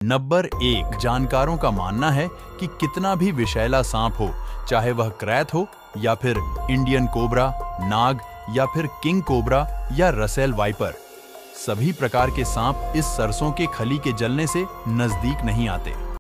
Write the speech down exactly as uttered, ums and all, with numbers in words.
Number एक, जानकारों का मानना है कि कितना भी विषैला सांप हो, चाहे वह क्रैत हो या फिर इंडियन कोबरा, नाग या फिर किंग कोबरा या रसेल वाइपर, सभी प्रकार के सांप इस सरसों के खली के जलने से नजदीक नहीं आते।